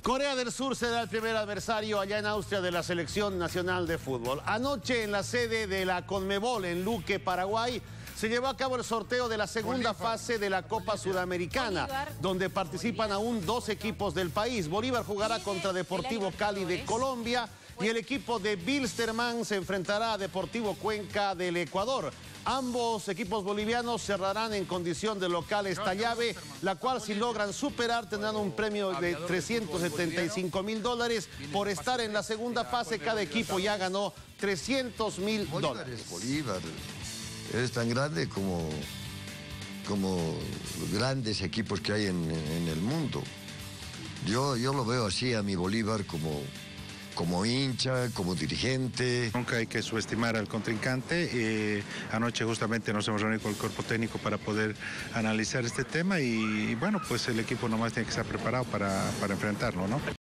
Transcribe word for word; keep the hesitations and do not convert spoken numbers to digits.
Corea del Sur será el primer adversario allá en Austria de la Selección Nacional de Fútbol. Anoche en la sede de la Conmebol en Luque, Paraguay, se llevó a cabo el sorteo de la segunda fase de la Copa Sudamericana, donde participan aún dos equipos del país. Bolívar jugará contra Deportivo Cali de Colombia y el equipo de Wilstermann se enfrentará a Deportivo Cuenca del Ecuador. Ambos equipos bolivianos cerrarán en condición de local esta llave, la cual si logran superar tendrán un premio de trescientos setenta y cinco mil dólares. Por estar en la segunda fase, cada equipo ya ganó trescientos mil dólares. Bolívar es tan grande como, como los grandes equipos que hay en, en el mundo. Yo, yo lo veo así a mi Bolívar como... como hincha, como dirigente. Nunca hay que subestimar al contrincante. Eh, anoche justamente nos hemos reunido con el cuerpo técnico para poder analizar este tema y, y bueno, pues el equipo nomás tiene que estar preparado para, para enfrentarlo, ¿no?